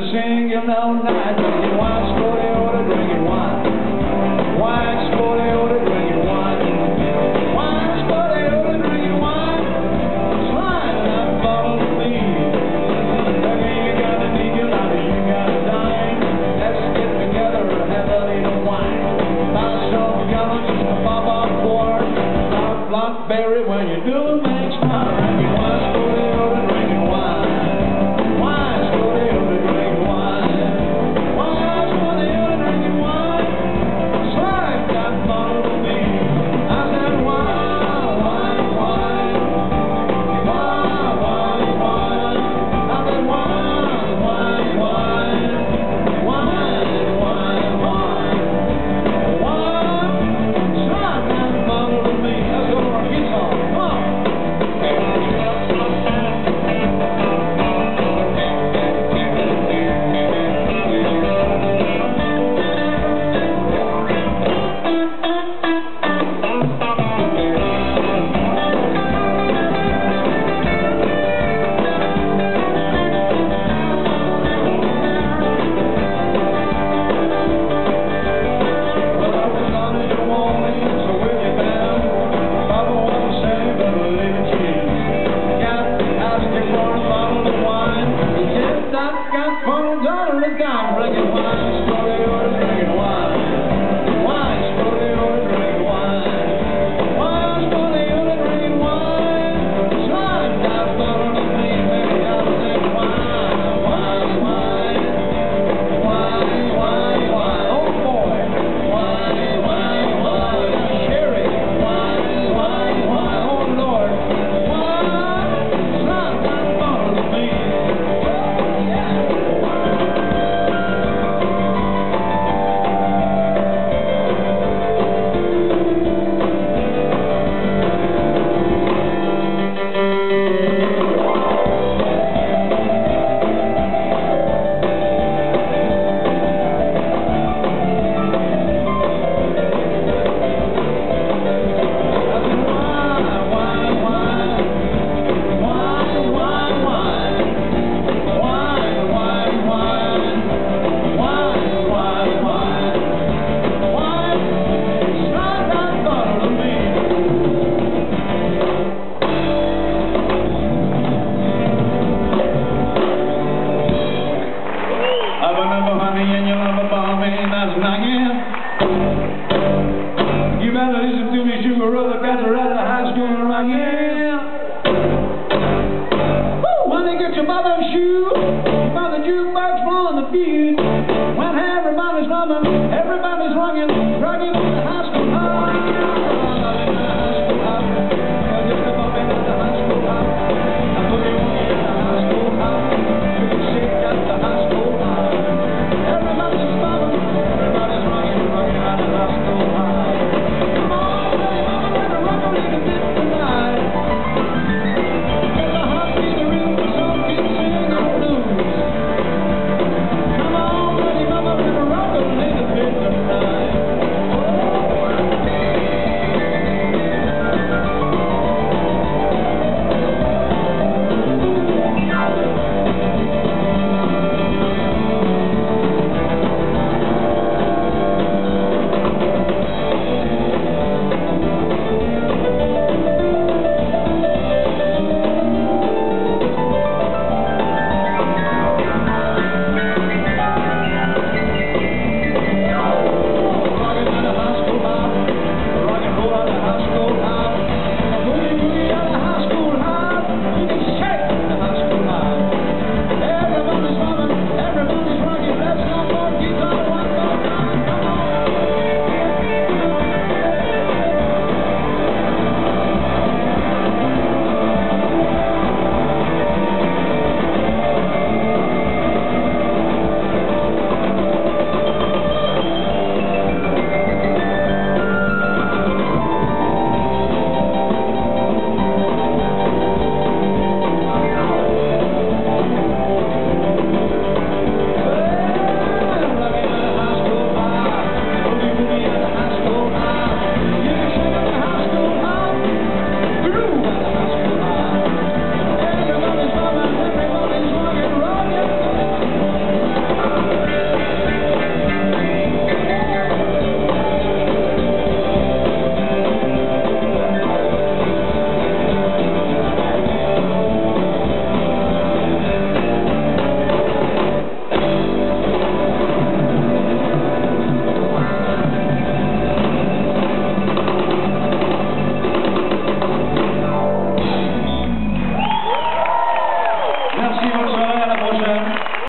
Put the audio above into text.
singing all night, drinking wine, Scotty Oda, drinking wine. Wine, Scotty Oda, drinking wine. Wine, Scotty Oda, drinking wine. Slide that bottle to me. Baby, you got a nickel, you got a dime. Let's get together and have a little wine. Buy some gallons of the Baba Quart. Not Blackberry when you do it makes time. Drinking wine, Scotty Oda, drinking wine. Wine, Scotty Oda, drinking wine. Wine, Scotty Oda, drinking wine. Slide that bottle to me. I said wine, wine, wine. Wine, wine, wine. I said wine, wine, wine. Wine, wine, wine. Wine. Slide that bottle to me. Let's go for a guitar. Come on. Drinking wine, Scotty Oda, drinking wine. Wine, Scotty Oda, drinking wine. Wine, Scotty Oda, drinking wine. Slide that bottle to me, baby, I'll say wine, wine, wine. Wine, wine, wine. Oh boy. Wine, wine, wine. Sherry. Wine, wine, wine. Oh Lord. Wine. Slide that bottle to me. You better listen to me, sugar brother, got to ride a high school right here. Woo! When they get your mother's shoe, by the jukebox on the field.